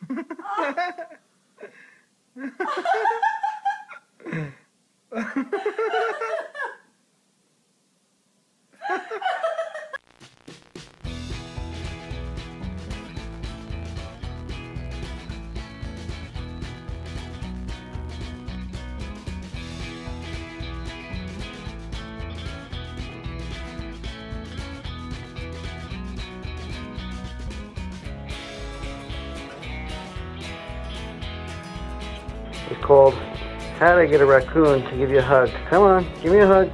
It's called How to Get a Raccoon to Give You a Hug. Come on, give me a hug.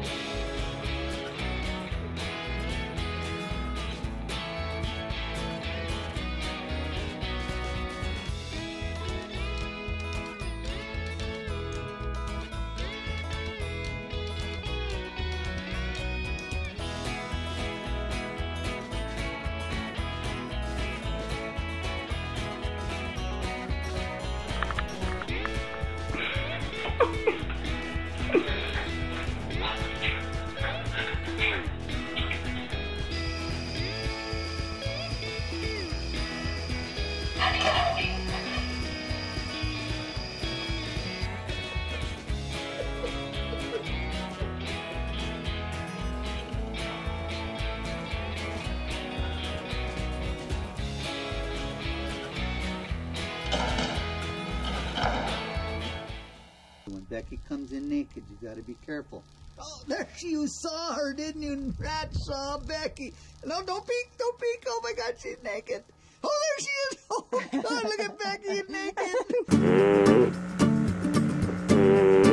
When Becky comes in naked, you gotta be careful. Oh, there you saw her, didn't you? Rat saw Becky. No, don't peek, don't peek. Oh my God, she's naked. Oh, there she is. Oh God, look at Becky naked.